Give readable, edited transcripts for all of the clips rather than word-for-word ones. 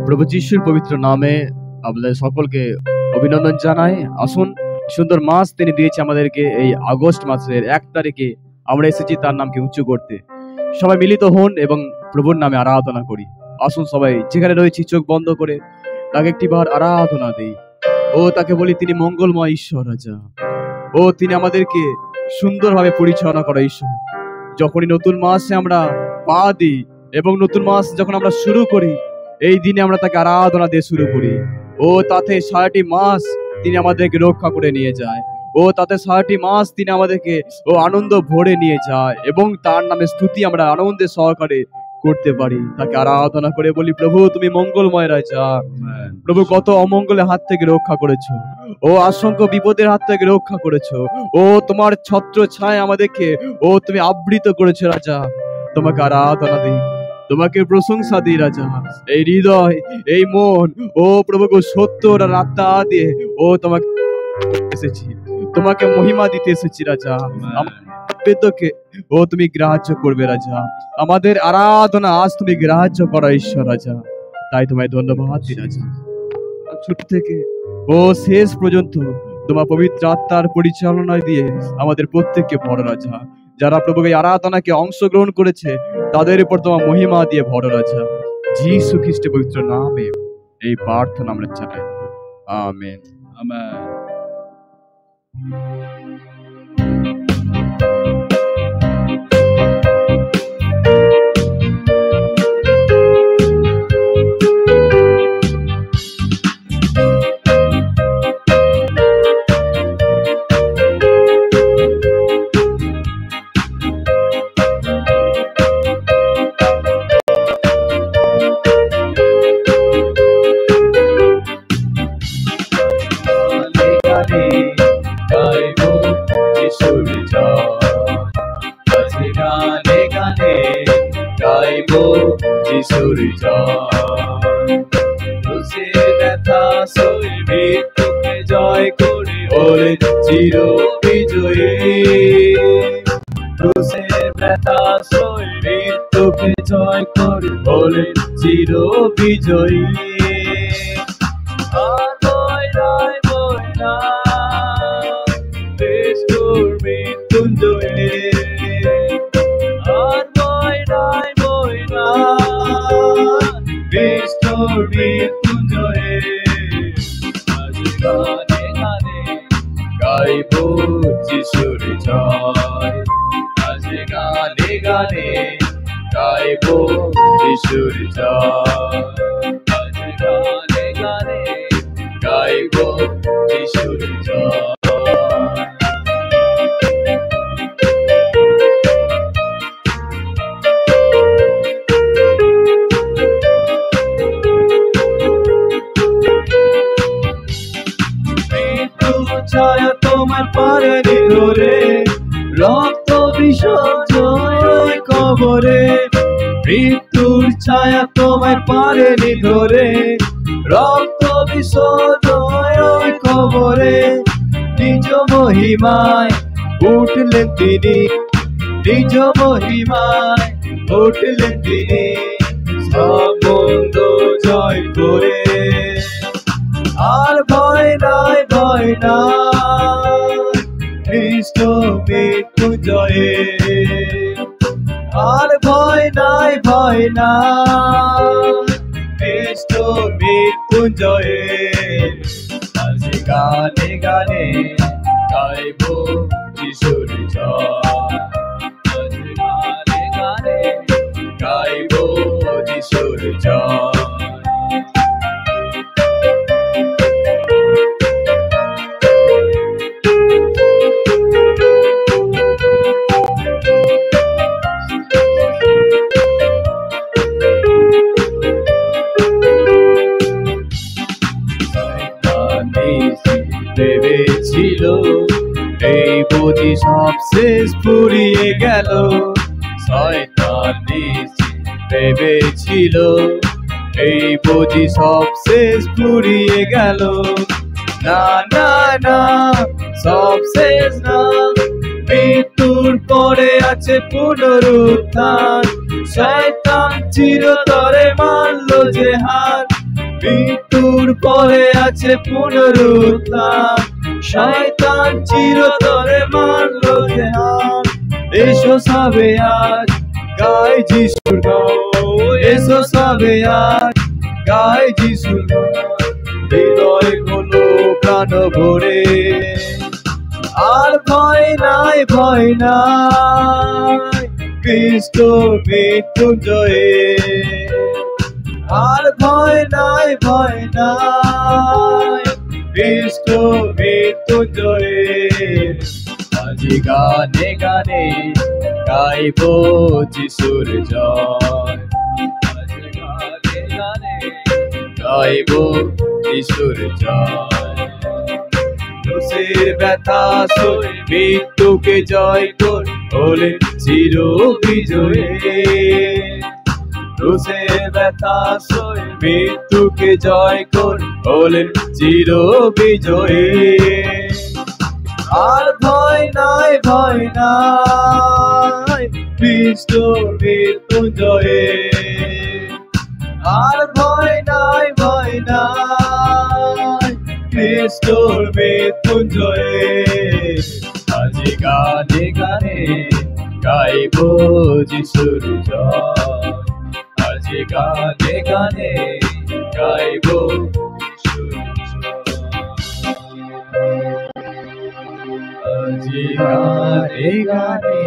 প্রভু যিশুর পবিত্র নামে আপনাদের সকলকে অভিনন্দন জানাই। আসুন, সুন্দর মাস তিনি দিয়েছে আমাদেরকে। এই আগস্ট মাসের 1 তারিখে আমরা এসেছি তার নামকে উঁচু করতে। সবাই মিলিত হন এবং প্রভুর নামে আরাধনা করি। আসুন সবাই যেখানে রয়েছি চোখ বন্ধ করে তাকে একটিবার আরাধনা দেই। ও তাকে বলি তিনি মঙ্গলময় ঈশ্বর রাজা। ও তিনি আমাদেরকে সুন্দরভাবে পরিচালনা করা ঈশ্বর। যখনই নতুন মাসে আমরা পা দিই এবং নতুন মাস যখন আমরা শুরু করি, এই দিনে আমরা তাকে আরাধনা দিয়ে শুরু করি। ও তাতে 6টি মাস তিনি আমাদেরকে রক্ষা করে নিয়ে যায়। ও তাতে 6টি মাস তিনি আমাদেরকে আনন্দ ভরে নিয়ে যায় এবং তার নামে স্তুতি আমরা আনন্দের সহকারে করতে পারি। তাকে আরাধনা করে বলি, প্রভু তুমি মঙ্গলময় রাজা। প্রভু কত অমঙ্গলের হাত থেকে রক্ষা করেছো, ও অসংখ্য বিপদের হাত থেকে রক্ষা করেছো। ও তোমার ছত্র ছায় আমাদেরকে তুমি আবৃত করেছো রাজা। তোমাকে আরাধনা দিই, তোমাকে প্রশংসা দিই রাজা। এই হৃদয়, এই মন, প্রভু সত্য আত্মা দিয়ে তোমাকে এসেছি, তোমাকে মহিমা দিতে এসেছি রাজা। বেদকে তুমি গ্রাহ্য করবে রাজা। আমাদের আরাধনা আজ তুমি গ্রাহ্য করা ঈশ্বর রাজা। তাই তোমায় ধন্যবাদ দিই রাজা। ছোট থেকে শেষ পর্যন্ত তোমার পবিত্র আত্মার পরিচালনায় দিয়ে আমাদের প্রত্যেককে ভরো রাজা। যারা প্রভু এই আরাধনাকে অংশগ্রহণ করেছে তাদের উপর তোমার মহিমা দিয়ে ভরো রাজা। যীশু খ্রিস্টের পবিত্র নামে এই প্রার্থনা আমরা চাই, আমেন। আমেন। যিশুর জয়, ক্রুশে ব্যথা সয়ে মৃত্যুকে জয় করে হলেন চির বিজয়ী। ক্রুশে ব্যথা সয়ে মৃত্যুকে জয় করে হলেন চির বিজয়ী। আর বয় নাই বয় না বেষ্টর মৃত্যুঞ্জয়ে, আর বয় নাই বয় না বেষ্টর মৃত্যুঞ্জয়ে। আজ গানে গানে গাইব যিশুর জয়, আজ গানে গানে গাইব যিশুর জয়, আজ গানে গানে গাইব যিশুর জয়। ছায়া তোমার পারেনি ধরে, রক্ত বিসর্জন কবরে। মৃত্যুর ছায়া তোমার পারেনি ধরে, রক্ত বিসর্জন কবরে। নিজ মহিমায় উঠলেন তিনি, নিজ মহিমায় উঠলেন তিনি, সব বন্ধ জয় করে। আর ভয় নাই ভয় নাই খ্রিস্ট মৃত্যুঞ্জয়ে, আর ভয় নাই ভয় নাই খ্রিস্ট মৃত্যুঞ্জয়ে। আজ গানে গানে গাইব যিশুর জয়, আজ গানে গানে গাইব যিশুর জয়। ভেবেছিল এই বুঝি সব শেষ ফুরিয়ে গেল, শয়তান ভেবেছিল এই বুঝি সব শেষ ফুরিয়ে গেল। না না না, সব শেষ না, মৃত্যুর পরে আছে পুনরুত্থান। শয়তান চিরতরে মানল যে হার, মৃত্যুর পরে আছে পুনরুত্থান, শয়তান চিরতরে মারল যে হার। এসো সবে আজ গাই যিশুর গান, এসো সবে আজ গাই যিশুর গান। হৃদয় হলো প্রাণ ভরে, আর ভয় নাই, ভয় নাই, খ্রিস্ট মৃত্যুঞ্জয়ে। আর ভয় নাই, ভয় নাই, খ্রিস্ট মৃত্যুঞ্জয়ে। আজি গানে গানে গাইব যিশুর জয়, আজি গানে গানে গাইব যিশুর জয়। ক্রুশের ব্যথা সয়ে মৃত্যুকে জয় কর হলেন চির বিজয়ী। ক্রুশের ব্যথা সয়ে মৃত্যুকে জয় কর হলেন চির বিজয়ী। আর ভয় নাই, ভয় নাই, খ্রিস্ট মৃত্যুঞ্জয়ে। আর ভয় নাই, ভয় নাই, খ্রিস্ট মৃত্যুঞ্জয়ে। আজি গানে গানে গাইব যিশুর জয়, আজি গানে গানে গাইব যিশুর জয়। আজি গানে গানে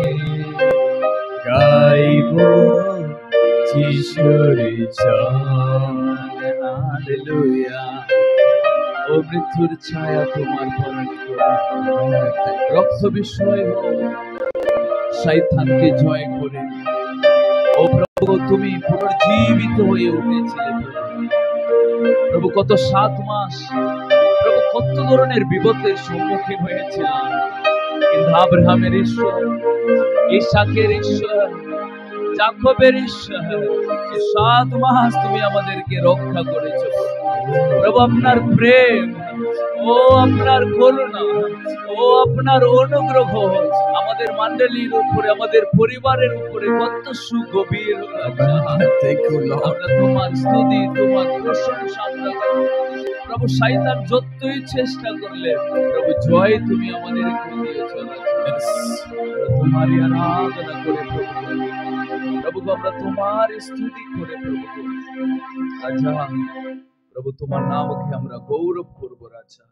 গাইব যিশুর জয়। হালেলুয়া। ও মৃত্যুর ছায়া তোমার পরণ করে, রক্ত বিস্ময় হোক শয়তানকে জয় করে। ও প্রভু, তুমি পুনর্জীবিত হয়ে উঠেছিলে প্রভু। কত 7 মাস প্রভু, কত ধরনের বিপদের সম্মুখীন হয়েছিলাম, কিন্তু আব্রাহামের ঈশ্বর, ইসাকের ঈশ্বর, যাকবের ঈশ্বর, 7 মাস তুমি আমাদেরকে রক্ষা করেছো প্রভু। আপনার প্রেম, ও আপনার করুণা, ও আপনার অনুগ্রহ আমাদের মণ্ডলীর উপরে, আমাদের পরিবারের উপরে কত সুগভীর। আমরা তোমার স্তুতি, তোমার প্রশংসা প্রভু। শয়তান যতই চেষ্টা করলে প্রভু, জয় তুমি আমাদেরকে দিয়েছো। তোমারই আরাধনা করে প্রভু, আমরা তোমার স্তুতি করে প্রভু। আচ্ছা প্রভু, তোমার নামকে আমরা গৌরব করবো রাজা।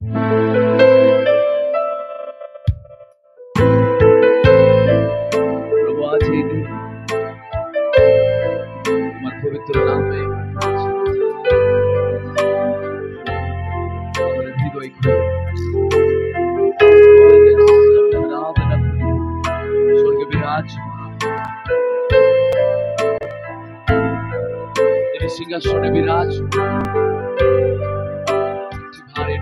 প্রভু, আজ এই দিন তোমার পবিত্র নামে হৃদয় খুলে আরাধনা করি। স্বর্গে বিরাজ সিংহাসনে বিরাজ, ভারে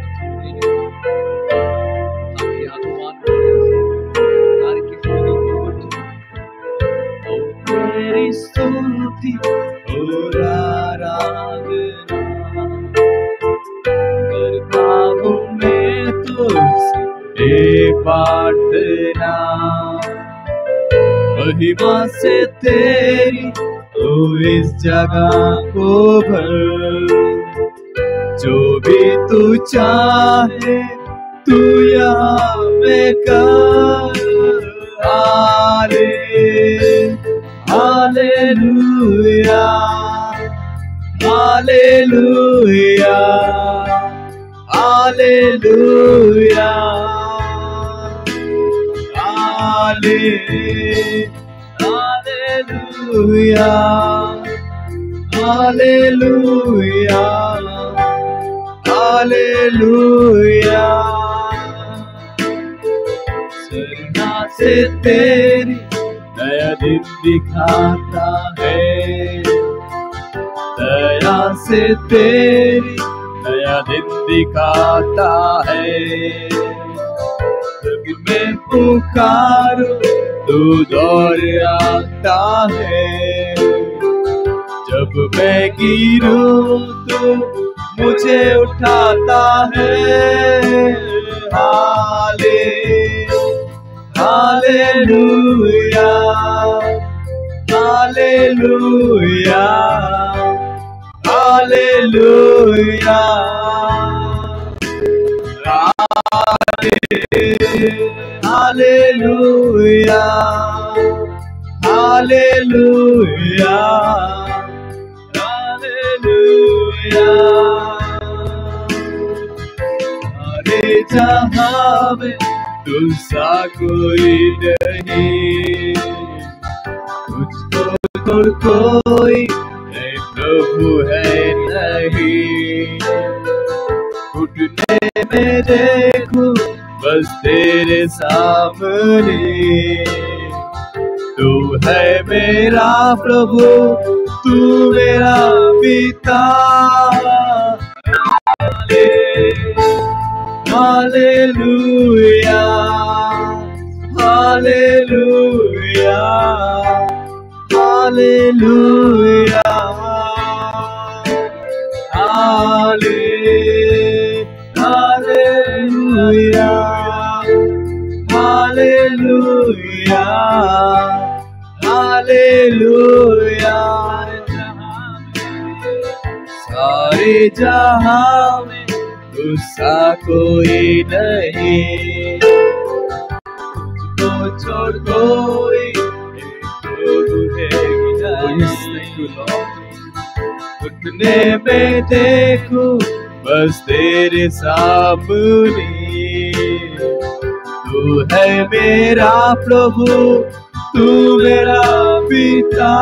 তাকে আহ্বান করে তার কি तेरी स्तुति और आराधना करता हूँ मैं तुझसे प्रार्थना। महिमा से तेरी तो इस जगह को भर, जो भी तू चाहे तू यहाँ में कर। Hallelujah, hallelujah, hallelujah, hallelujah, hallelujah, hallelujah. सरना से तेरी नया दिन दिखाता है, दया से तेरी नया दिन दिखाता है। जब मैं पुकारूं तू दौड़ आता है, जब मैं गिरूं तो मुझे उठाता है। Hallelujah, hallelujah, hallelujah. Hallelujah, hallelujah, hallelujah. सारे जहां में दूसरा कोई नहीं, तुझको और कोई नहीं प्रभु है नहीं। घुटने में देखूं बस तेरे सामने, तू है मेरा प्रभु, तू मेरा पिता। Hallelujah, hallelujah, hallelujah, hallelujah, hallelujah, hallelujah. सारे जहां में दूसरा कोई नहीं, तुझको छोड़ कोई प्रभु है नहीं। घुटने में देखूं बस तेरे सामने, तू है मेरा प्रभु, तू मेरा पिता।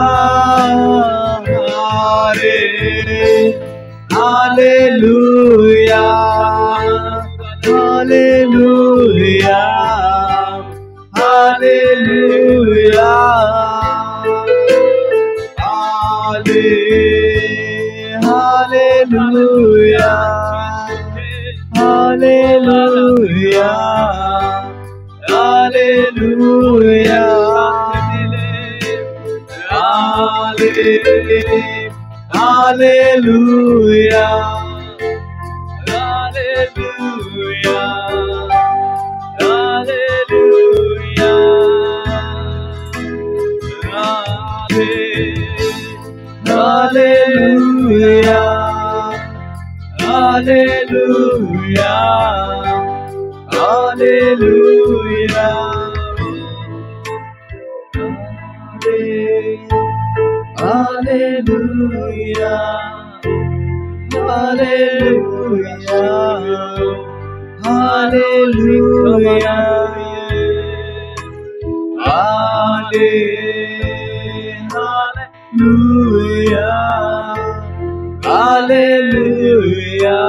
Hallelujah, hallelujah, hallelujah, hallelujah, hallelujah, hallelujah, hallelujah. Hallelujah, hallelujah, hallelujah, hallelujah, hallelujah, hallelujah. Hallelujah, hallelujah, hallelujah, hallelujah, hallelujah,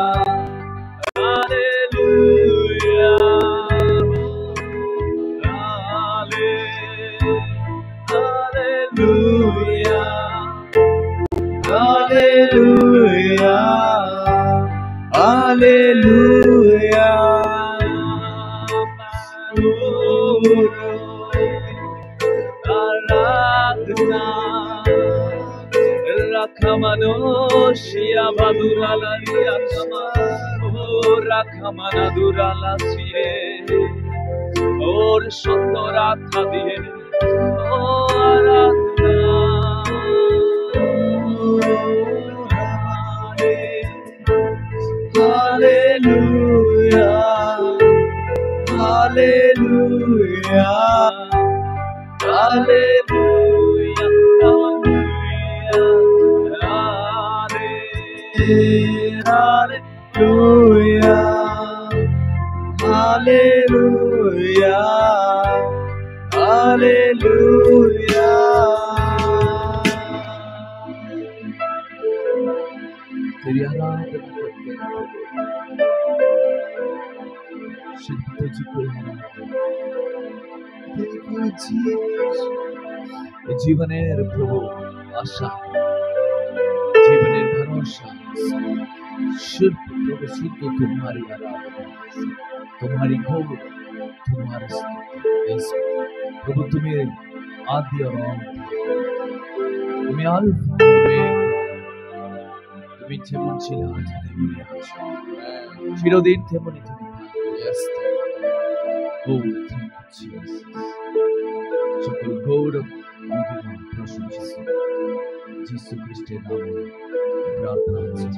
hallelujah, hallelujah, Aradhana, Rakamanoshia Badurala Yakama, Oh Rakamana Durala Sire, Oh Shotorata Die, Oh Aradhana. Hallelujah, hallelujah, hallelujah, hallelujah, hallelujah, hallelujah. तेरी आराधना करते हैं, सिर्फ तुझको जीवनेर प्रभु आशा, जीवनेर भरोसा सिर्फ प्रभु शुद्ध तुम्हारी आराधना, तुम्हारी घोर, तुम्हारी स्तुति। प्रभु तुम्हें आदि और अंत, तुम्हें अल्फा ओमेगा, তুমি যেমন ছিলে আজ তেমনই আছো, চিরদিন তেমনই তুমি থাকবে। সকল গৌরব প্রশংসা যিশু খ্রিস্টের নামে প্রার্থনা হচ্ছে।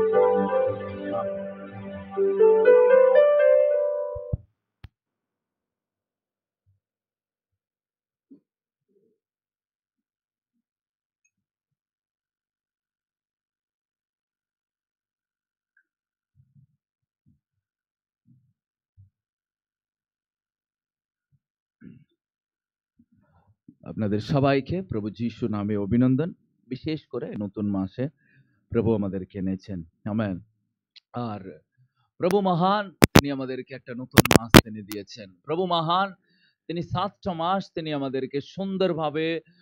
আপনাদের সবাইকে প্রভু যিশু নামে অভিনন্দন। বিশেষ করে নতুন মাসে প্রভু আমাদেরকে এনেছেন, আমেন। আর প্রভু মহান, তিনি আমাদেরকে একটা নতুন মাস তিনি দিয়েছেন। প্রভু মহান, তিনি 7টা মাস তিনি আমাদেরকে সুন্দরভাবে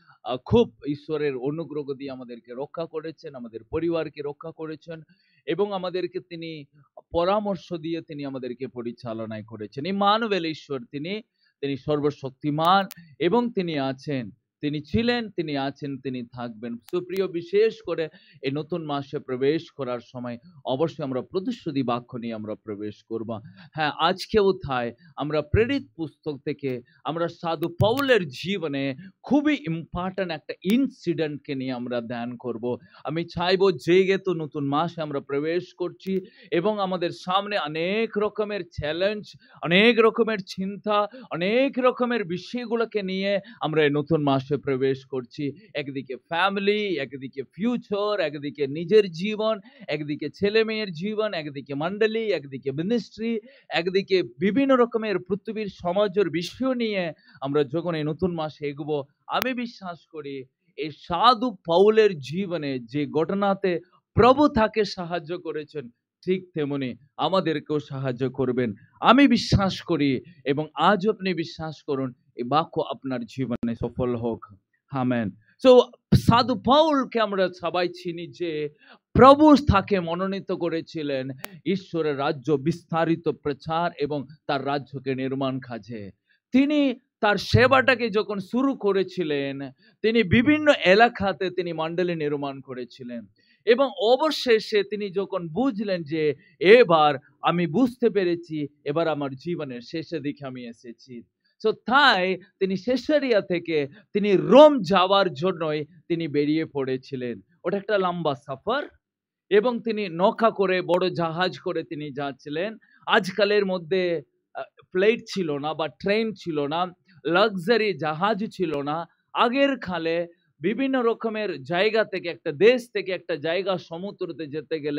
খুব ঈশ্বরের অনুগ্রহ দিয়ে আমাদেরকে রক্ষা করেছেন, আমাদের পরিবারকে রক্ষা করেছেন এবং আমাদেরকে তিনি পরামর্শ দিয়ে তিনি আমাদেরকে পরিচালনায় করেছেন। ইম্মানুয়েল ঈশ্বর তিনি সর্বশক্তিমান এবং তিনি আছেন, তিনি ছিলেন, তিনি আছেন, তিনি থাকবেন। সুপ্রিয়, বিশেষ করে এই নতুন মাসে প্রবেশ করার সময় অবশ্যই আমরা প্রতিশ্রুতি বাক্য নিয়ে আমরা প্রবেশ করব। হ্যাঁ, আজকেও তাই আমরা প্রেরিত পুস্তক থেকে আমরা সাধু পাউলের জীবনে খুবই ইম্পর্টেন্ট একটা ইনসিডেন্টকে নিয়ে আমরা ধ্যান করব। আমি চাইবো যেহেতু নতুন মাসে আমরা প্রবেশ করছি এবং আমাদের সামনে অনেক রকমের চ্যালেঞ্জ, অনেক রকমের চিন্তা, অনেক রকমের বিষয়গুলোকে নিয়ে আমরা এই নতুন মাসে প্রবেশ করছি। একদিকে ফ্যামিলি, একদিকে ফিউচার, একদিকে নিজের জীবন, একদিকে ছেলে মেয়ের জীবন, একদিকে মণ্ডলী, একদিকে মিনিস্ট্রি, একদিকে বিভিন্ন রকমের পৃথিবীর সমাজের বিষয় নিয়ে আমরা যখন এই নতুন মাসে এগোবো, আমি বিশ্বাস করি এই সাধু পাউলের জীবনে যে ঘটনাতে প্রভু তাকে সাহায্য করেছেন, ঠিক তেমনি আমাদেরকেও সাহায্য করবেন। আমি বিশ্বাস করি এবং আজ আপনি বিশ্বাস করুন, এই বাক্য আপনার জীবনে সফল হোক, আমেন। সো সাধু পাউলকে আমরা সবাই চিনি যে প্রভু তাকে মনোনীত করেছিলেন ঈশ্বরের রাজ্য বিস্তারিত প্রচার এবং তার রাজ্যকে নির্মাণ কাজে। তিনি তার সেবাটাকে যখন শুরু করেছিলেন, তিনি বিভিন্ন এলাকাতে তিনি মণ্ডলী নির্মাণ করেছিলেন এবং অবশেষে তিনি যখন বুঝলেন যে এবার আমি বুঝতে পেরেছি, এবার আমার জীবনের শেষের দিকে আমি এসেছি, তো তাই তিনি সেসারিয়া থেকে তিনি রোম যাওয়ার জন্যই তিনি বেরিয়ে পড়েছিলেন। ওটা একটা লম্বা সফর এবং তিনি নৌকা করে, বড় জাহাজ করে তিনি যাচ্ছিলেন। আজকালের মধ্যে ফ্লাইট ছিল না বা ট্রেন ছিল না, লাক্সারি জাহাজ ছিল না। আগের কালে বিভিন্ন রকমের জায়গা থেকে, একটা দেশ থেকে একটা জায়গা সমুদ্রতে যেতে গেলে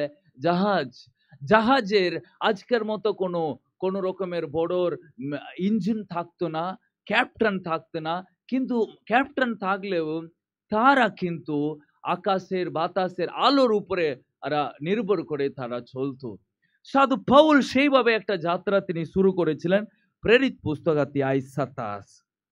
জাহাজের আজকের মতো কোনো রকমের বড় ইঞ্জিন থাকতো না, ক্যাপ্টেন থাকতো না, কিন্তু ক্যাপ্টেন থাকলেও তারা কিন্তু আকাশের বাতাসের আলোর উপরে নির্ভর করে তারা চলতো। সাধু পাউল সেইভাবে একটা যাত্রা তিনি শুরু করেছিলেন। প্রেরিত পুস্তক অধ্যায় 27।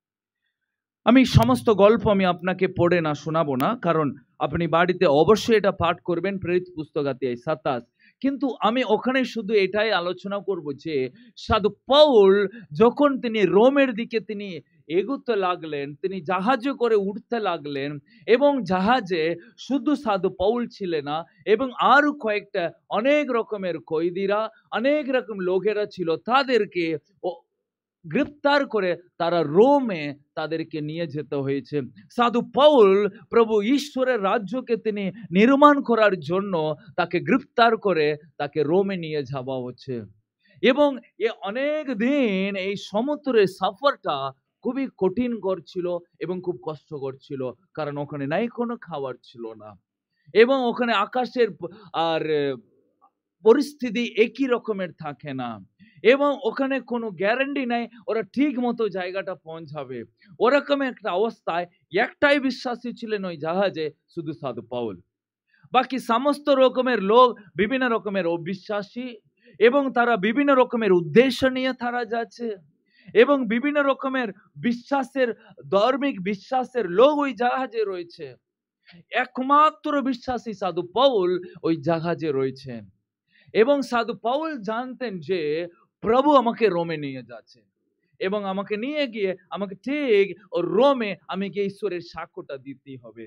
আমি সমস্ত গল্প আমি আপনাকে পড়ে না শোনাবো না, কারণ আপনি বাড়িতে অবশ্যই এটা পাঠ করবেন, প্রেরিত পুস্তক অধ্যায় 27। কিন্তু আমি ওখানে শুধু এটাই আলোচনা করব যে সাধু পাউল যখন তিনি রোমের দিকে তিনি এগোতে লাগলেন, তিনি জাহাজে করে উঠতে লাগলেন এবং জাহাজে শুধু সাধু পাউল ছিলেন না এবং আরো কয়েকটা অনেক রকমের কয়েদিরা, অনেক রকম লোকেরা ছিল, তাদেরকে গ্রেপ্তার করে তারা রোমে তাদেরকে নিয়ে যেতে হয়েছে। সাধু পাউল প্রভু ঈশ্বরের রাজ্যকে তিনি নির্মাণ করার জন্য তাকে গ্রেপ্তার করে তাকে রোমে নিয়ে যাওয়া হচ্ছে এবং অনেক দিন এই সমুদ্রের সফরটা খুবই কঠিন করছিল এবং খুব কষ্টকর ছিল, কারণ ওখানে নাই কোনো খাবার ছিল না এবং ওখানে আকাশের আর পরিস্থিতি একই রকমের থাকে না এবং ওখানে কোনো গ্যারান্টি নাই ওরা ঠিক মতো জায়গাটা পৌঁছাবে। ওরকম একটা অবস্থায় একটাই বিশ্বাসী ছিলেন ওই জাহাজে, শুধু সাধু পাউল। বাকি সমস্ত রকমের লোক বিভিন্ন রকমের অবিশ্বাসী এবং তারা বিভিন্ন রকমের উদ্দেশ্য নিয়ে তারা যাচ্ছে এবং বিভিন্ন রকমের বিশ্বাসের, ধার্মিক বিশ্বাসের লোক ওই জাহাজে রয়েছে। একমাত্র বিশ্বাসী সাধু পাউল ওই জাহাজে রয়েছেন এবং সাধু পাউল জানতেন যে প্রভু আমাকে রোমে নিয়ে যাচ্ছে এবং আমাকে নিয়ে গিয়ে আমাকে ঠিক রোমে আমি গিয়ে ঈশ্বরের সাক্ষ্যটা দিতেই হবে।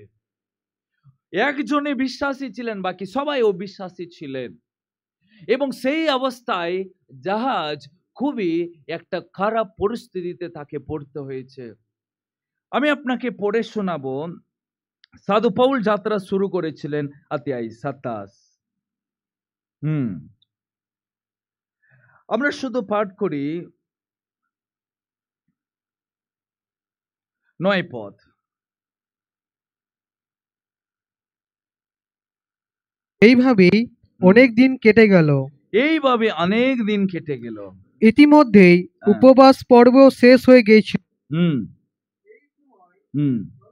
একজনই বিশ্বাসী ছিলেন, বাকি সবাই অবিশ্বাসী ছিলেন এবং সেই অবস্থায় জাহাজ খুবই একটা খারাপ পরিস্থিতিতে তাকে পড়তে হয়েছে। আমি আপনাকে পড়ে শোনাবো সাধু পাউল যাত্রা শুরু করেছিলেন অধ্যায় 27। আমরা শুধু পাঠ করি 9 পদ। এইভাবেই অনেক দিন কেটে গেল। এইভাবে অনেক দিন কেটে গেল। ইতিমধ্যেই হ্যাঁ। উপবাস পর্ব শেষ হয়ে গিয়েছিল। হুম হুম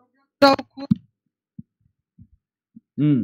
হুম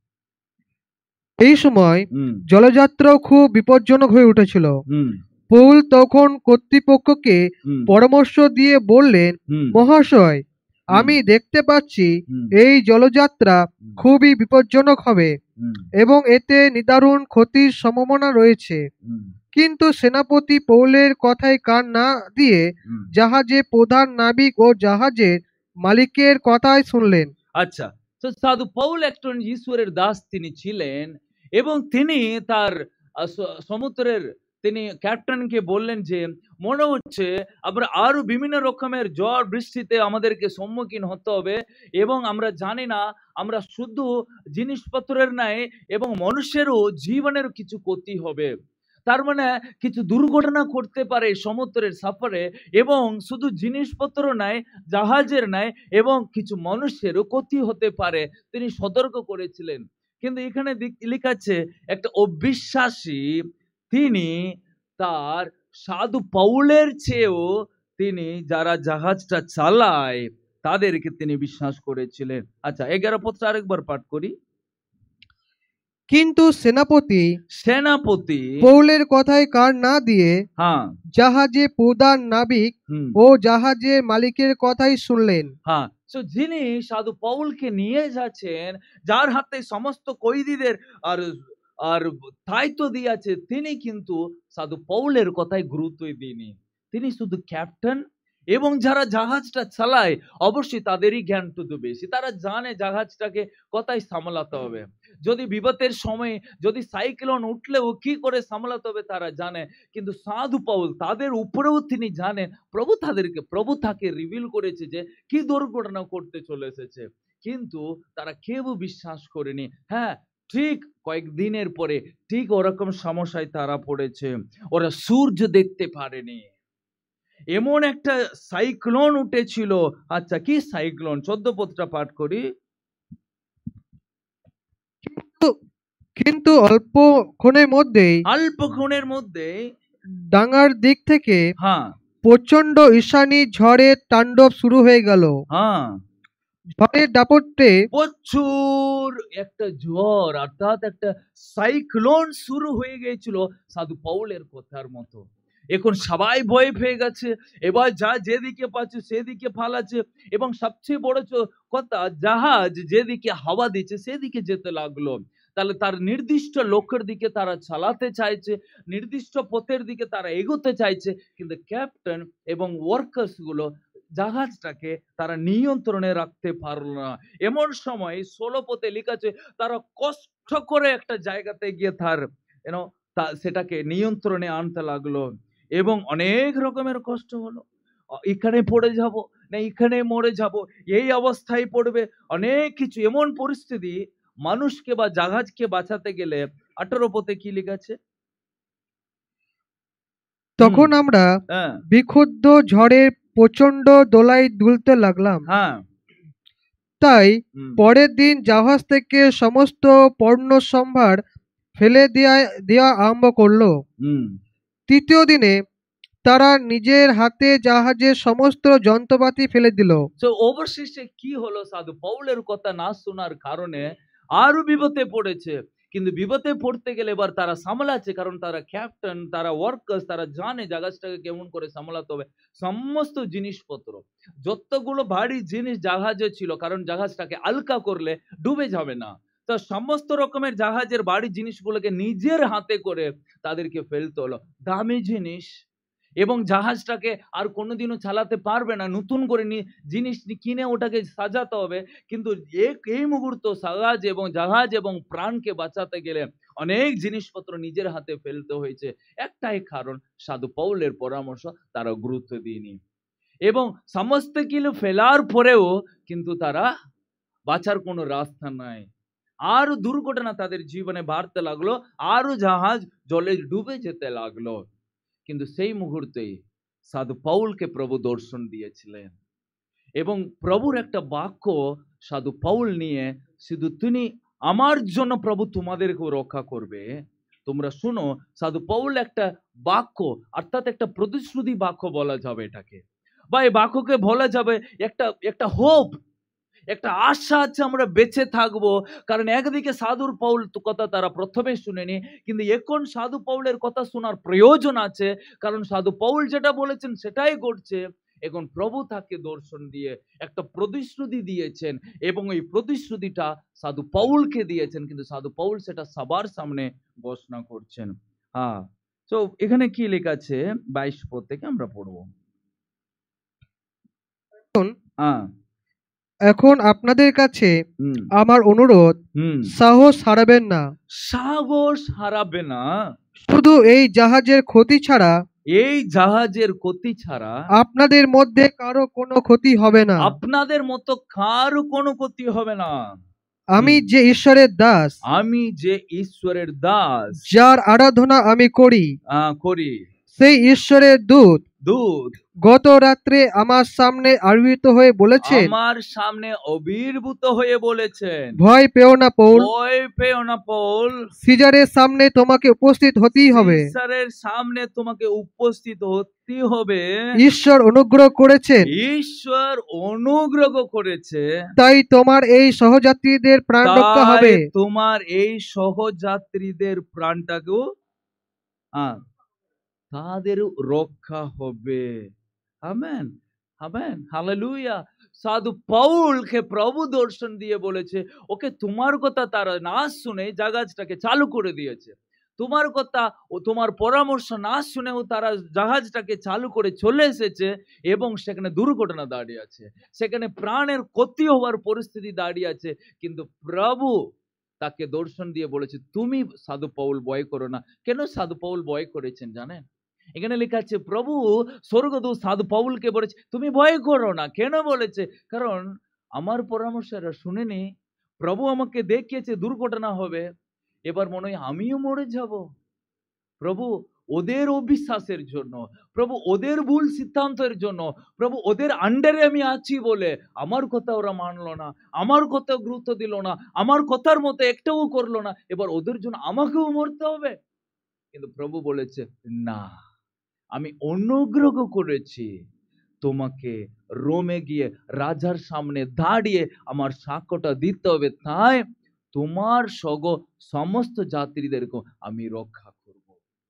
এই সময় হুম জলযাত্রাও খুব বিপজ্জনক হয়ে উঠেছিল। হুম পৌল তখন কর্তৃপক্ষকে হুম পরামর্শ দিয়ে বললেন, হুম মহাশয়, আমি দেখতে পাচ্ছি হুম এই জলযাত্রা খুবই বিপজ্জনক হবে হুম এবং এতে নিদারুণ ক্ষতির সম্ভাবনা রয়েছে। হুম কিন্তু সেনাপতি পৌলের কথায় কান না দিয়ে হুম। জাহাজে প্রধান নাবিক ও জাহাজের মালিকের কথাই শুনলেন। আচ্ছা, তো সাধু পৌল একজন ঈশ্বরের দাস তিনি ছিলেন এবং তিনি তার সমুদ্রের তিনি ক্যাপ্টেনকে বললেন যে মনে হচ্ছে আমরা আরো বিভিন্ন রকমের ঝড় বৃষ্টিতে আমাদেরকে সম্মুখীন হতে হবে এবং আমরা জানি না আমরা শুধু জিনিসপত্রের নাই এবং মানুষেরও জীবনের কিছু ক্ষতি হবে। তার মানে কিছু দুর্ঘটনা করতে পারে সমুদ্রের সফরে এবং শুধু জিনিসপত্র নাই, জাহাজের নাই এবং কিছু মানুষেরও ক্ষতি হতে পারে, তিনি সতর্ক করেছিলেন। কিন্তু এখানে লেখা আছে একটা অবিশ্বাসী তিনি তার সাধু পাউলের চেয়েও তিনি যারা জাহাজটা চালায় তাদেরকে তিনি বিশ্বাস করেছিলেন। আচ্ছা 11 পদটা আরেকবার পাঠ করি। কিন্তু সেনাপতি পৌলের কথায় কান না দিয়ে হ্যাঁ জাহাজে প্রধান নাবিক হুম ও জাহাজের মালিকের কথাই শুনলেন। হ্যাঁ, তো যিনি সাধু পাউলকে নিয়ে যাচ্ছেন, যার হাতে সমস্ত কয়েদিদের আর আর দায়িত্ব দিয়েছে, তিনি কিন্তু সাধু পাউলের কথায় গুরুত্বই দেননি। তিনি শুধু ক্যাপ্টেন এবং যারা জাহাজটা চালায় অবশ্যই তাদেরই জ্ঞানটুকু বেশি, তারা জানে জাহাজটাকে কোথায় সামলাতে হবে, যদি বিপদের সময় যদি সাইক্লোন উঠলেও কি করে সামলাতে হবে তারা জানে। কিন্তু সাধু পাউল তাদের উপরেও তিনি জানেন, প্রভু তাকে রিভিল করেছে যে কি দুর্ঘটনা করতে চলে এসেছে, কিন্তু তারা কেউ বিশ্বাস করেনি। হ্যাঁ, ঠিক কয়েকদিনের পরে ঠিক ওরকম সমস্যায় তারা পড়েছে, ওরা সূর্য দেখতে পারেনি, এমন একটা সাইক্লোন উঠেছিল। আচ্ছা কি সাইক্লোন? 14 পদটা পাঠ করি। কিন্তু অল্পক্ষণের মধ্যে ডাঙার দিক থেকে হ্যাঁ প্রচন্ড ঈশানী ঝড়ের তাণ্ডব শুরু হয়ে গেল। হ্যাঁ ঝড়ের দাপটে প্রচুর একটা ঝড় অর্থাৎ একটা সাইক্লোন শুরু হয়ে গিয়েছিল সাধু পাউলের কথার মতো। এখন সবাই ভয় পেয়ে গেছে, এবার যা যেদিকে পাচ্ছে সেদিকে ফালাচ্ছে এবং সবচেয়ে বড় কথা, জাহাজ যেদিকে হাওয়া দিচ্ছে সেদিকে যেতে লাগলো। তাহলে তার নির্দিষ্ট লক্ষ্যের দিকে তারা চালাতে চাইছে, নির্দিষ্ট পথের দিকে তারা এগোতে চাইছে, কিন্তু ক্যাপ্টেন এবং ওয়ার্কার্স গুলো জাহাজটাকে তারা নিয়ন্ত্রণে রাখতে পারলো না। এমন সময় 16 পথে লেখা আছে তারা কষ্ট করে একটা জায়গাতে গিয়ে তার সেটাকে নিয়ন্ত্রণে আনতে লাগলো এবং অনেক রকমের কষ্ট হলো। এখানে পড়ে যাব না এখানে মরে যাব, এই অবস্থায় পড়বে, অনেক কিছু এমন পরিস্থিতি। মানুষকে বা জাহাজকে বাঁচাতে গেলে 18 পথে কি লেখা আছে? তখন আমরা হ্যাঁ বিক্ষুব্ধ ঝড়ের প্রচন্ড দোলায় দুলতে লাগলাম। হ্যাঁ তাই পরের দিন জাহাজ থেকে সমস্ত পণ্য সম্ভার ফেলে দেওয়া আরম্ভ করলো। তৃতীয় দিনে তারা নিজের হাতে জাহাজের সমস্ত যন্ত্রপাতি ফেলে দিল। তো অবশেষে কি হলো? সাধু পাউলের কথা না শোনার কারণে আরো বিপদে পড়েছে, কিন্তু বিপদে পড়তে গেলে এবার তারা সামলাচ্ছে, কারণ তারা ক্যাপ্টেন, তারা ওয়ার্কার্স, তারা জানে জাহাজটাকে কেমন করে সামলাতে হবে। সমস্ত জিনিসপত্র যতগুলো ভারী জিনিস জাহাজে ছিল, কারণ জাহাজটাকে হালকা করলে ডুবে যাবে না, তো সমস্ত রকমের জাহাজের ভারী জিনিসগুলোকে নিজের হাতে করে তাদেরকে ফেলতে হলো। দামি জিনিস এবং জাহাজটাকে আর কোনোদিনও চালাতে পারবে না, নতুন করে জিনিস কিনে ওটাকে সাজাতে হবে। কিন্তু এই মুহূর্ত জাহাজ এবং প্রাণকে বাঁচাতে গেলে অনেক জিনিসপত্র নিজের হাতে ফেলতে হয়েছে। একটাই কারণ, সাধু পাউলের পরামর্শ তারা গুরুত্ব দিইনি এবং সমস্ত কিছু ফেলার পরেও কিন্তু তারা বাঁচার কোনো রাস্তা নাই। আরো দুর্ঘটনা তাদের জীবনে বাড়তে লাগলো, আরো জাহাজ জলে ডুবে যেতে লাগলো। কিন্তু সেই মুহূর্তেই সাধু পাউলকে প্রভু দর্শন দিয়েছিলেন এবং প্রভুর একটা বাক্য সাধু পাউল নিয়ে, শুধু তিনি আমার জন্য প্রভু তোমাদেরকেও রক্ষা করবে। তোমরা শুনো, সাধু পাউল একটা বাক্য, অর্থাৎ একটা প্রতিশ্রুতি বাক্য বলা যাবে এটাকে, বা এই বাক্যকে বলা যাবে একটা একটা হোপ, একটা আশা আছে আমরা বেঁচে থাকবো। কারণ একদিকে সাধুর পাউল কথা তারা প্রথমে শুনেনি, কিন্তু এখন সাধু পাউলের কথা শোনার প্রয়োজন আছে, কারণ সাধু পাউল যেটা বলেছেন সেটাই ঘটছে। এখন প্রভু তাকে দর্শন দিয়ে একটা প্রতিশ্রুতি দিয়েছেন এবং এই প্রতিশ্রুতিটা সাধু পাউলকে দিয়েছেন, কিন্তু সাধু পাউল সেটা সবার সামনে ঘোষণা করছেন। হ্যাঁ, তো এখানে কি লেখা আছে 22 পদ থেকে আমরা পড়বো। হ্যাঁ, এখন আপনাদের কাছে হুম আমার অনুরোধ, হুম সাহস হারাবেন না। সাহস হারাবে না। শুধু এই জাহাজের ক্ষতি ছাড়া এই জাহাজের ক্ষতি ছাড়া আপনাদের মধ্যে কারো কোনো ক্ষতি হবে না। আপনাদের মতো কারো কোনো ক্ষতি হবে না। আমি যে ঈশ্বরের দাস, আমি যে ঈশ্বরের দাস, যার আরাধনা আমি করি, করি, সেই ঈশ্বরের দূত দূত গত রাত্রে আমার সামনে আবির্ভূত হয়ে বলেছেন, আমার সামনে আবির্ভূত হয়ে বলেছেন, ভয় পেও না পৌল, ভয় পেও না পৌল, সিজারের সামনে তোমাকে উপস্থিত হতেই হবে। ঈশ্বরের সামনে তোমাকে উপস্থিত হতে হবে। ঈশ্বর অনুগ্রহ করেছেন, ঈশ্বর অনুগ্রহ করেছে, তাই তোমার এই সহযাত্রীদের প্রাণ রক্ষা হবে। তাই তোমার এই সহযাত্রীদের প্রাণটাকেও তাদের রক্ষা হবে। Amen, amen, hallelujah. সাধু পাউলকে প্রভু দর্শন দিয়ে বলেছে, ওকে তোমার কথা তারা না শুনে জাহাজটাকে চালু করে দিয়েছে, তোমার কথা ও তোমার পরামর্শ না শুনেও তারা জাহাজটাকে চালু করে চলে এসেছে এবং সেখানে দুর্ঘটনা দাঁড়িয়ে আছে, সেখানে প্রাণের ক্ষতি হওয়ার পরিস্থিতি দাঁড়িয়ে আছে। কিন্তু প্রভু তাকে দর্শন দিয়ে বলেছে, তুমি সাধু পাউল ভয় করো না। কেন সাধু পাউল ভয় করেছেন জানেন? এখানে লেখা আছে প্রভু স্বর্গদূত সাধু পাউলকে বলেছে তুমি ভয় করো না। কেন বলেছে? কারণ আমার পরামর্শ এরা শুনেনি, প্রভু আমাকে দেখিয়েছে দুর্ঘটনা হবে, এবার মনে হয় আমিও মরে যাব। প্রভু ওদের অবিশ্বাসের জন্য, প্রভু ওদের ভুল সিদ্ধান্তের জন্য, প্রভু ওদের আন্ডারে আমি আছি বলে আমার কথা ওরা মানলো না, আমার কথা গুরুত্ব দিল না, আমার কথার মতো একটাও করলো না, এবার ওদের জন্য আমাকেও মরতে হবে। কিন্তু প্রভু বলেছে না, আমি অনুগ্রহ করেছি তোমাকে রোমে গিয়ে রাজার সামনে দাঁড়িয়ে আমার সাক্ষ্যটা দিতে হবে, তাই তোমার সহ সমস্ত যাত্রীদেরকে আমি রক্ষা করব।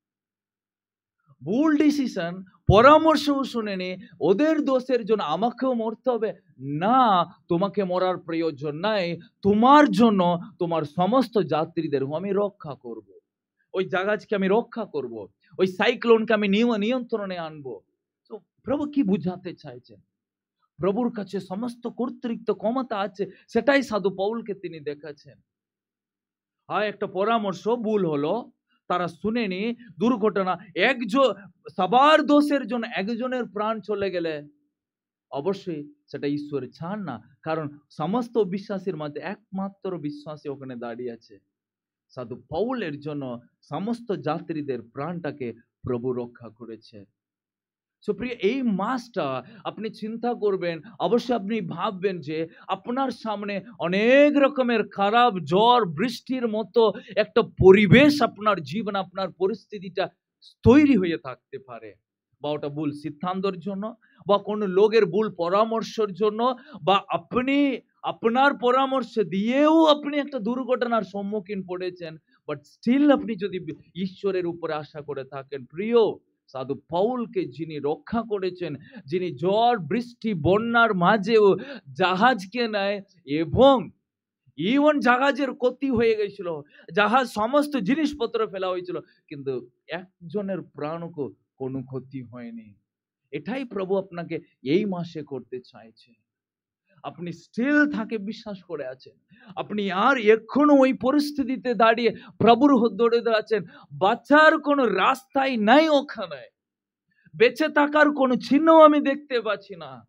ভুল ডিসিশন, পরামর্শও শুনেনি, ওদের দোষের জন্য আমাকেও মরতে হবে না, তোমাকে মরার প্রয়োজন নাই, তোমার জন্য তোমার সমস্ত যাত্রীদেরকে আমি রক্ষা করব, ওই জাহাজকে আমি রক্ষা করব, ওই সাইক্লোনকে আমি নিয়ন্ত্রণে আনবো। তো প্রভু কি বুঝাতে চাইছেন? প্রভুর কাছে সমস্ত কর্তৃত্ব ক্ষমতা আছে, সেটাই সাধু পাউলকে তিনি দেখাচ্ছেন। আর একটা পরামর্শ ভুল হলো, তারা শুনেনি, দুর্ঘটনা, সবার দোষের জন্য একজনের প্রাণ চলে গেলে অবশ্যই সেটা ঈশ্বর চান না, কারণ সমস্ত বিশ্বাসীর মধ্যে একমাত্র বিশ্বাসী ওখানে দাঁড়িয়ে আছে। সাধু পাউলের জন্য সমস্ত যাত্রীদের প্রাণটাকে প্রভু রক্ষা করেছে। সুপ্রিয়, এই মাসটা আপনি চিন্তা করবেন, অবশ্যই আপনি ভাববেন যে আপনার সামনে অনেক রকমের খারাপ ঝড় বৃষ্টির মতো একটা পরিবেশ আপনার জীবন, আপনার পরিস্থিতিটা তৈরি হয়ে থাকতে পারে, বা ওটা ভুল সিদ্ধান্তের জন্য, বা কোনো লোকের ভুল পরামর্শের জন্য, বা আপনি আপনার পরামর্শ দিয়েও আপনি একটা দুর্ঘটনার সম্মুখীন পড়েছেন, বাট স্টিল আপনি যদি ঈশ্বরের উপরে আশা করে থাকেন, প্রিয় সাধু পাউলকে যিনি রক্ষা করেছেন, যিনি ঝড় বৃষ্টি বন্যার মাঝেও জাহাজকে নেয়, এবং ইভন জাহাজের ক্ষতি হয়ে গেছিল, জাহাজ সমস্ত জিনিসপত্র ফেলা হয়েছিল, কিন্তু একজনের প্রাণকে কোনো ক্ষতি হয়নি। এটাই প্রভু আপনাকে এই মাসে করতে চাইছে। আপনি স্টিল তাকে বিশ্বাস করে আছেন, আপনি আর এখনো ওই পরিস্থিতিতে দাঁড়িয়ে প্রভুর ধরে আছেন, বাঁচার কোনো রাস্তাই নাই ওখানে, বেঁচে থাকার কোনো চিহ্ন আমি দেখতে পাচ্ছি না,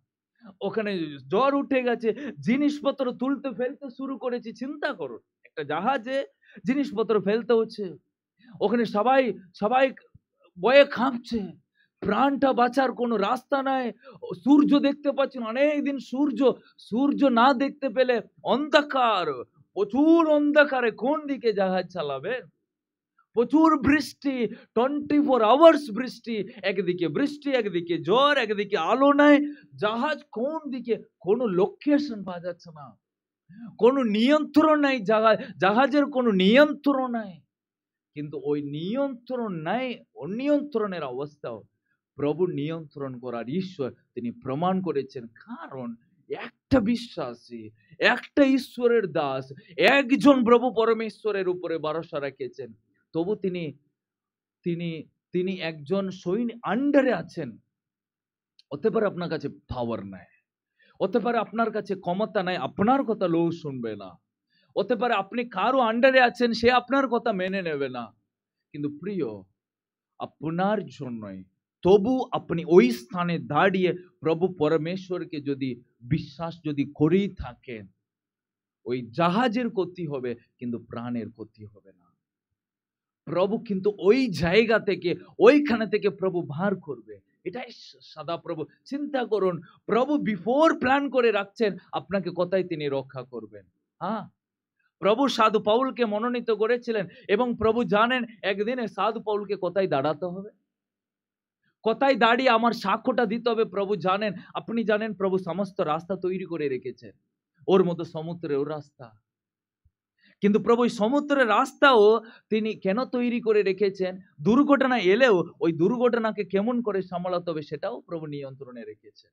ওখানে জ্বর উঠে গেছে, জিনিসপত্র তুলতে ফেলতে শুরু করেছি। চিন্তা করুন, একটা জাহাজে জিনিসপত্র ফেলতে হচ্ছে, ওখানে সবাই সবাই ভয়ে কাঁপছে, প্রাণটা বাঁচার কোনো রাস্তা নাই। সূর্য দেখতে পাচ্ছেন, অনেকদিন সূর্য সূর্য না দেখতে পেলে অন্ধকার, প্রচুর অন্ধকারে কোন দিকে জাহাজ চালাবে? প্রচুর বৃষ্টি, 24 আওয়ার্স বৃষ্টি, একদিকে বৃষ্টি, একদিকে জ্বর, একদিকে আলো নাই। জাহাজ কোন দিকে, কোনো লোকেশন পাওয়া যাচ্ছে না, কোনো নিয়ন্ত্রণ নাই, জাহাজের কোনো নিয়ন্ত্রণ নাই। কিন্তু ওই নিয়ন্ত্রণ নাই, অনিয়ন্ত্রণের অবস্থাও প্রভু নিয়ন্ত্রণ করার ঈশ্বর তিনি প্রমাণ করেছেন। কারণ একটা বিশ্বাসী, একটা ঈশ্বরের দাস, একজন প্রভু পরমেশ্বরের উপরে ভরসা রেখেছেন, তবু তিনি তিনি তিনি একজন সৈনিক আন্ডারে আছেন। হতে পারে আপনার কাছে পাওয়ার নাই, হতে পারে আপনার কাছে ক্ষমতা নাই, আপনার কথা লোক শুনবে না, হতে পারে আপনি কারো আন্ডারে আছেন, সে আপনার কথা মেনে নেবে না। কিন্তু প্রিয়, আপনার জন্যই তবু আপনি ওই স্থানে দাঁড়িয়ে প্রভু পরমেশ্বরকে যদি বিশ্বাস যদি করেই থাকেন, ওই জাহাজের ক্ষতি হবে কিন্তু প্রাণের ক্ষতি হবে না। প্রভু কিন্তু ওই জায়গা থেকে, ওইখানে থেকে প্রভু ভার করবে, এটাই সাদা প্রভু। চিন্তা করুন, প্রভু বিফোর প্ল্যান করে রাখছেন আপনাকে কোথায় তিনি রক্ষা করবেন। হ্যাঁ, প্রভু সাধু পাউলকে মনোনীত করেছিলেন এবং প্রভু জানেন একদিনে সাধু পাউলকে কোথায় দাঁড়াতে হবে, কোথায় দাঁড়িয়ে আমার সাক্ষ্যটা দিতে হবে। প্রভু জানেন, আপনি জানেন, প্রভু সমস্ত রাস্তা তৈরি করে রেখেছেন, ওর মতো সমুদ্রের রাস্তা। কিন্তু প্রভু ওই সমুদ্রের রাস্তাও তিনি কেন তৈরি করে রেখেছেন? দুর্ঘটনা এলেও ওই দুর্ঘটনাকে কেমন করে সামলাতে হবে সেটাও প্রভু নিয়ন্ত্রণে রেখেছেন।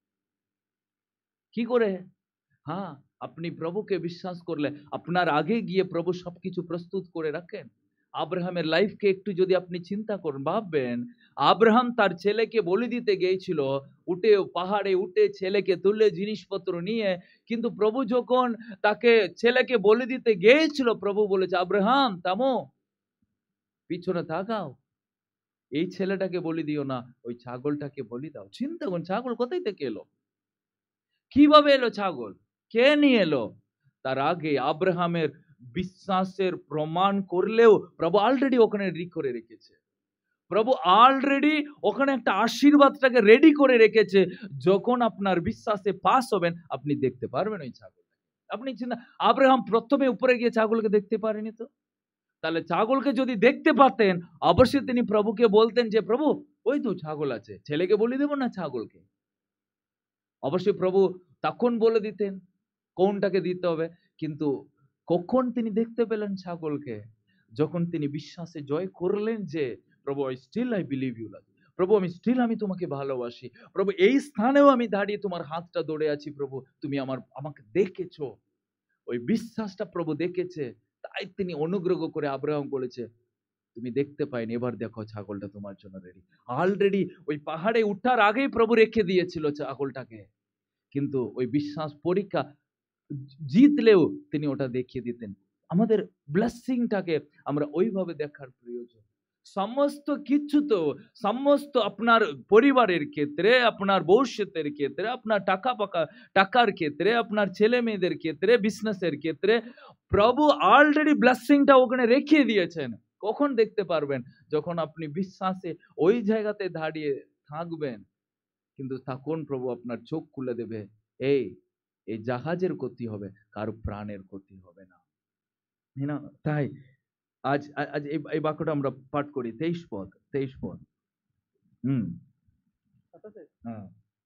কি করে? হ্যাঁ, আপনি প্রভুকে বিশ্বাস করলে আপনার আগে গিয়ে প্রভু সবকিছু প্রস্তুত করে রাখেন। আব্রাহামের লাইফকে একটু যদি আপনি চিন্তা করেন, ভাববেন আব্রাহাম তার ছেলেকে বলি দিতে গিয়েছিল, উঠে পাহাড়ে উঠে ছেলেকে তুলে জিনিসপত্র নিয়ে, কিন্তু প্রভু যখন তাকে ছেলেকে বলি দিতে গিয়েছিল, প্রভু বলেছে আব্রাহাম থামো, পিছনে তাকাও, এই ছেলেটাকে বলি দিও না, ওই ছাগলটাকে বলি দাও। চিন্তা করুন, ছাগল কোথায় থেকে এলো, কিভাবে এলো ছাগল, কে নিয়ে এলো? তার আগে আব্রাহামের বিশ্বাসের প্রমাণ করলেও প্রভু অলরেডি ওখানে রেডি করে রেখেছে। প্রভু অলরেডি ওখানে একটা আশীর্বাদটাকে রেডি করে রেখেছে। যখন আপনার বিশ্বাসে পাস হবেন, আপনি দেখতে পারবেন ওই ছাগল। আপনি চিন্তা, আব্রাহাম প্রথমে উপরে গিয়ে ছাগলকে দেখতে পারেনি তো, তাহলে ছাগলকে যদি দেখতে পারতেন, অবশ্যই তিনি প্রভুকে বলতেন যে প্রভু ওই তো ছাগল আছে, ছেলেকে বলে দেব না ছাগলকে? অবশ্যই প্রভু তখন বলে দিতেন কোনটাকে দিতে হবে। কিন্তু কখন তিনি দেখতে পেলেন ছাগলকে? যখন তিনি বিশ্বাসে জয় করলেন যে প্রভু I still I believe you, প্রভু আমি তোমাকে ভালোবাসি, প্রভু এই স্থানেও আমি দাঁড়িয়ে তোমার হাতটা ধরে আছি, প্রভু তুমি আমাকে দেখেছো। ওই বিশ্বাসটা প্রভু দেখেছে, তাই তিনি অনুগ্রহ করে আব্রাহাম বলেছে তুমি দেখতে পাইনি, এবার দেখো ছাগলটা তোমার জন্য রেডি। অলরেডি ওই পাহাড়ে উঠার আগেই প্রভু রেখে দিয়েছিল ছাগলটাকে, কিন্তু ওই বিশ্বাস পরীক্ষা জিতলেও তিনি ওটা দেখিয়ে দিতেন। আমাদের ব্লেসিংটাকে আমরা ওইভাবে দেখার প্রয়োজন। সমস্ত কিছু তো, সমস্ত আপনার পরিবারের ক্ষেত্রে, আপনার ভবিষ্যতের ক্ষেত্রে, আপনার টাকার ক্ষেত্রে, আপনার ছেলে মেয়েদের ক্ষেত্রে, বিজনেসের ক্ষেত্রে প্রভু অলরেডি ব্লেসিংটা ওখানে রেখে দিয়েছেন। কখন দেখতে পারবেন? যখন আপনি বিশ্বাসে ওই জায়গাতে দাঁড়িয়ে থাকবেন। কিন্তু তখন প্রভু আপনার চোখ খুলে দেবে, এই জাহাজের ক্ষতি হবে, কারো প্রাণের ক্ষতি হবে না। তাই আজ আজ এই বাক্যটা আমরা পাঠ করি, 23 পদ। হ্যাঁ,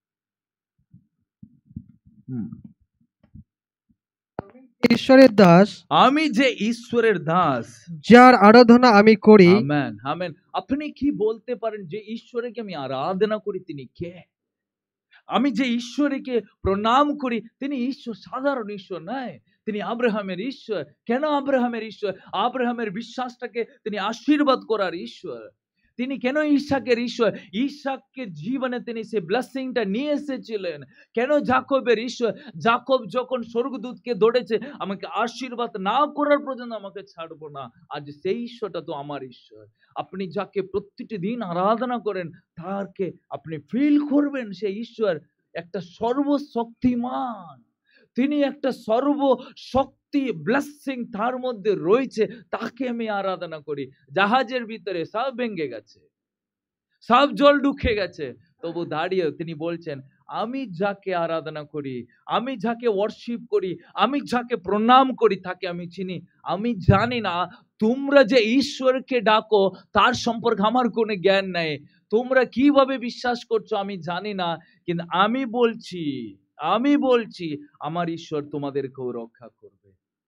ঈশ্বরের দাস, আমি যে ঈশ্বরের দাস, যার আরাধনা আমি করি। Amen amen. আপনি কি বলতে পারেন যে ঈশ্বরকে আমি আরাধনা করি, তিনি কে? আমি যে ঈশ্বরকে প্রণাম করি, তিনি ঈশ্বর, সাধারণ ঈশ্বর নয়, তিনি আব্রাহামের ঈশ্বর। কেন আব্রাহামের ঈশ্বর? আব্রাহামের বিশ্বাসটাকে তিনি আশীর্বাদ করার ঈশ্বর। তিনি কেন ইসাকের ঈশ্বর? ইসাকের জীবনে তিনি সেই ব্লেসিংটা নিয়ে এসেছিলেন। কেন যাকবের ঈশ্বর? যাকব যখন স্বর্গদূতকে ধরেছে, আমাকে আশীর্বাদ না করার পর্যন্ত আমাকে ছাড়বো না। আজ সেই ঈশ্বরটা তো আমার ঈশ্বর। আপনি যাকে প্রতিটি দিন আরাধনা করেন, তাকে আপনি ফিল করবেন সেই ঈশ্বর একটা সর্বশক্তিমান, তিনি একটা সর্বশক্তি ব্লেসিং তার মধ্যে রয়েছে, তাকে আমি আরাধনা করি। জাহাজের ভিতরে সব ভেঙে গেছে, সব জল ঢুকে গেছে, তবু দাঁড়িয়ে তিনি বলছেন, আমি যাকে আরাধনা করি, আমি যাকে ওয়ার্শিপ করি, আমি যাকে প্রণাম করি, তাকে আমি চিনি। আমি জানি না তোমরা যে ঈশ্বরকে ডাকো তার সম্পর্কে আমার কোনো জ্ঞান নাই, তোমরা কিভাবে বিশ্বাস করছো আমি জানি না, কিন্তু আমি বলছি আমার ঈশ্বর তোমাদেরকেও রক্ষা করবে।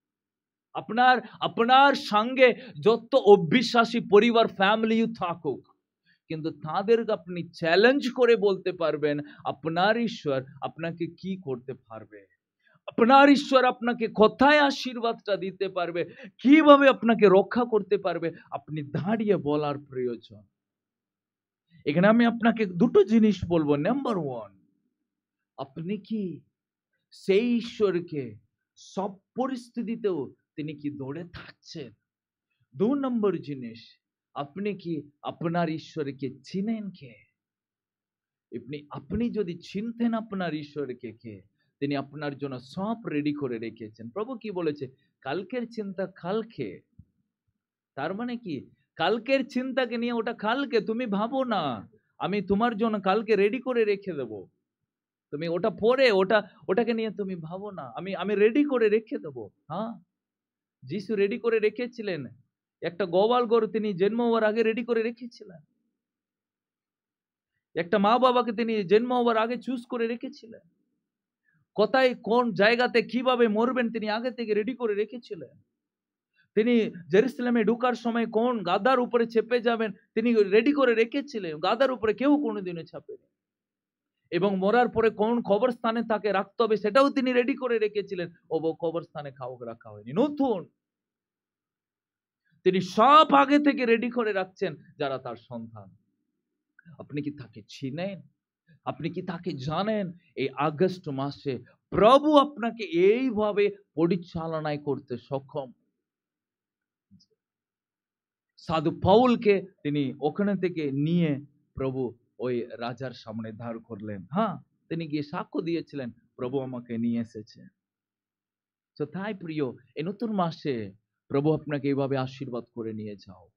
আপনার সঙ্গে যত অবিশ্বাসী পরিবার ফ্যামিলি থাকুক, কিন্তু তাদেরকে আপনি চ্যালেঞ্জ করে বলতে পারবেন আপনার ঈশ্বর আপনাকে কি করতে পারবে, আপনার ঈশ্বর আপনাকে কোথায় আশীর্বাদটা দিতে পারবে, কিভাবে আপনাকে রক্ষা করতে পারবে, আপনি দাঁড়িয়ে বলার প্রয়োজন। এখানে আমি আপনাকে দুটো জিনিস বলবো। নাম্বার ওয়ান, আপনি কি সেই ঈশ্বরকে সব পরিস্থিতিতেও তিনি কি দৌড়ে থাকছেন? 2 নম্বর জিনিস, আপনি কি আপনার ঈশ্বরকে চিনেন কে? আপনি যদি চিনতেন আপনার ঈশ্বরকে কে, তিনি আপনার জন্য সব রেডি করে রেখেছেন। প্রভু কি বলেছে? কালকের চিন্তা কালকে। তার মানে কি, কালকের চিন্তাকে নিয়ে ওটা কালকে, তুমি ভাবো না, আমি তোমার জন্য কালকে রেডি করে রেখে দেবো। তুমি ওটা পরে ওটাকে নিয়ে তুমি ভাবো না, আমি রেডি করে রেখে দেবো। হ্যাঁ, যিশু রেডি করে রেখেছিলেন, একটা গোয়াল গরু তিনি জন্ম হওয়ার আগে রেডি করে রেখেছিলেন, একটা মা বাবাকে তিনি জন্ম হওয়ার আগে চুজ করে রেখেছিলেন, কোথায় কোন জায়গাতে কিভাবে মরবেন তিনি আগে থেকে রেডি করে রেখেছিলেন, তিনি জেরুজালেমে ঢোকার সময় কোন গাধার উপরে চেপে যাবেন তিনি রেডি করে রেখেছিলেন, গাধার উপরে কেউ কোনোদিনও চাপেনি, এবং মরার পরে কোন কবরস্থানে তাকে রাখতে হবে সেটাও তিনি রেডি করে রেখেছিলেন। কবরস্থানে রাখা হয়নি, নতুন তিনি সব আগে থেকে রেডি করে রাখছেন যারা তার সন্তান। আপনি কি তাকে চিনেন? আপনি কি তাকে জানেন? এই আগস্ট মাসে প্রভু আপনাকে এইভাবে পরিচালনায় করতে সক্ষম। সাধু পাউলকে তিনি ওখানে থেকে নিয়ে প্রভু ওই রাজার সামনে দাঁড় করলেন। হ্যাঁ, তিনি গিয়ে সাক্ষ্য দিয়েছিলেন, প্রভু আমাকে নিয়ে এসেছে। তো তাই প্রিয়, এই নতুন মাসে প্রভু আপনাকে এইভাবে আশীর্বাদ করে নিয়ে যাও।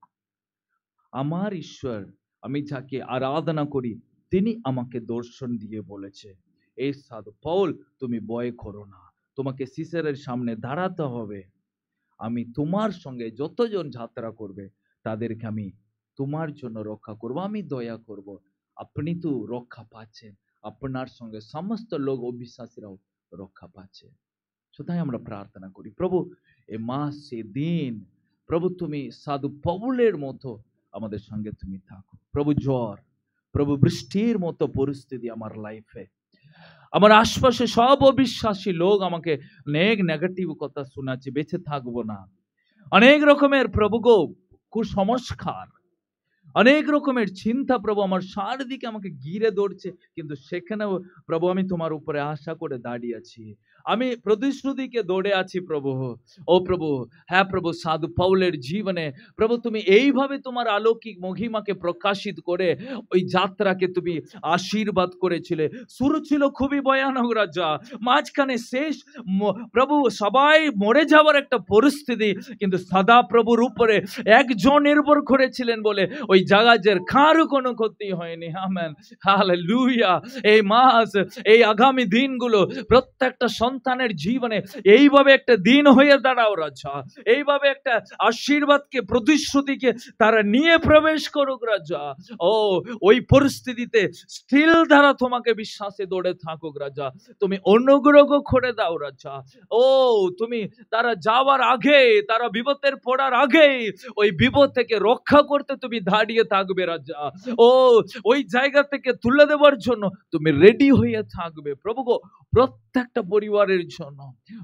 আমার ঈশ্বর, আমি যাকে আরাধনা করি, তিনি আমাকে দর্শন দিয়ে বলেছে, এই সাধু পাউল তুমি ভয় করো না, তোমাকে সিসেরের সামনে দাঁড়াতে হবে, আমি তোমার সঙ্গে যতজন যাত্রা করবে তাদেরকে আমি তোমার জন্য রক্ষা করব, আমি দয়া করব। আপনি তো রক্ষা পাচ্ছেন, আপনার সঙ্গে সমস্ত লোক অবিশ্বাসীরাও রক্ষা পাচ্ছে। তাই আমরা প্রার্থনা করি, প্রভু এ মাস এ দিন, প্রভু তুমি সাধু পাউলের মতো আমাদের সঙ্গে তুমি থাকো। প্রভু জ্বর, প্রভু বৃষ্টির মতো পরিস্থিতি আমার লাইফে, আমার আশপাশে সব অবিশ্বাসী লোক আমাকে অনেক নেগেটিভ কথা শোনাচ্ছে, বেঁচে থাকবো না, অনেক রকমের প্রভু গো কুসংস্কার, অনেক রকমের চিন্তা প্রভু আমার চারিদিকে আমাকে ঘিরে ধরছে, কিন্তু সেখানেও প্রভু আমি তোমার উপরে আশা করে দাঁড়িয়ে আছি, আমি প্রতিশ্রুতিকে দৌড়ে আছি প্রভু। ও প্রভু, হ্যাঁ প্রভু, সাধু পাউলের জীবনে প্রভু তুমি এইভাবে তোমার অলৌকিক মহিমাকে প্রকাশিত করে ওই যাত্রাকে তুমি আশীর্বাদ করেছিলে। শুরু ছিল খুবই ভয়ানক রাজা, মাঝখানে শেষ প্রভু সবাই মরে যাওয়ার একটা পরিস্থিতি, কিন্তু সদা প্রভুর উপরে একজন নির্ভর করেছিলেন বলে ওই জাহাজের কারো কোনো ক্ষতি হয়নি। Amen, hallelujah. এই মাস, এই আগামী দিনগুলো প্রত্যেকটা সন্তানের জীবনে এইভাবে একটা দিন হয়ে দাঁড়াও রাজা, এইভাবে একটা আশীর্বাদকে প্রতিশ্রুতিকে তারা নিয়ে প্রবেশ করুক রাজা। ও ওই পরিস্থিতিতে স্টিল তারা তোমাকে বিশ্বাসে দৌড়ে থাকুক রাজা, তুমি অনুগ্রহ করে দাও রাজা। ও তুমি তারা যাওয়ার আগে, তারা বিপদের পড়ার আগে ওই বিপদ থেকে রক্ষা করতে তুমি দাঁড়িয়ে থাকবে রাজা। ও ওই জায়গা থেকে তুলে দেওয়ার জন্য তুমি রেডি হয়ে থাকবে প্রভু গো। প্রত্যেকটা পরিবারের জন্য, প্রত্যেক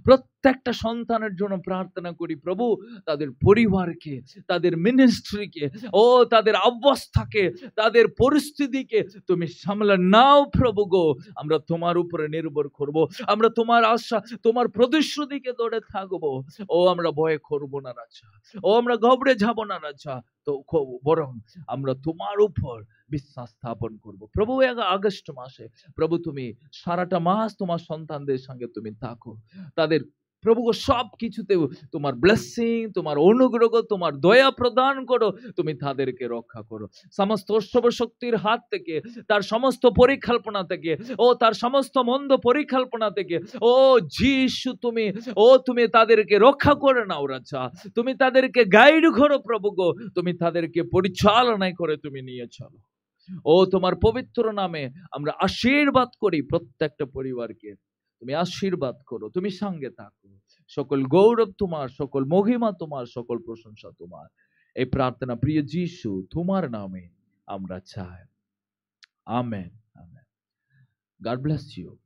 প্রত্যেকটা সন্তানের জন্য প্রার্থনা করি প্রভু, তাদের পরিবারকে, তাদের মিনিস্ট্রিকে, ও তাদের অবস্থাকে, তাদের পরিস্থিতিকে তুমি সামলে নাও প্রভু গো। আমরা তোমার উপরে নির্ভর করব, আমরা তোমার আশা, তোমার প্রতিশ্রুতিকে ধরে থাকবো। ও আমরা ভয় করব না রাজা, ও আমরা ঘবড়ে যাব না রাজা, তো বরং আমরা তোমার উপর বিশ্বাস স্থাপন করব প্রভু। আগস্ট মাসে প্রভু তুমি সারাটা মাস তোমার সন্তানদের সঙ্গে তুমি থাকো, তাদের প্রভু সব কিছুতে তোমার ব্লেসিং, তোমার অনুগ্রহ, তোমার দয়া প্রদান করো, তুমি তাদেরকে রক্ষা করো সমস্ত অশুভ শক্তির হাত থেকে, তার সমস্ত পরিকল্পনা থেকে, ও তার সমস্ত মন্দ পরিকল্পনা থেকে। ও যিশু তুমি, ও তুমি তাদেরকে রক্ষা করে নাও রাজা, তুমি তাদেরকে গাইড করো প্রভু গো, তুমি তাদেরকে পরিচালনায় করে তুমি নিয়ে চলো। ও তোমার পবিত্র নামে আমরা আশীর্বাদ করি, প্রত্যেকটা পরিবারকে তুমি আশীর্বাদ করো, তুমি সঙ্গে থাকো। সকল গৌরব তোমার, সকল মহিমা তোমার, সকল প্রশংসা তোমার। এই প্রার্থনা প্রিয় যিশু তোমার নামে আমরা চাই। Amen, amen. God bless you.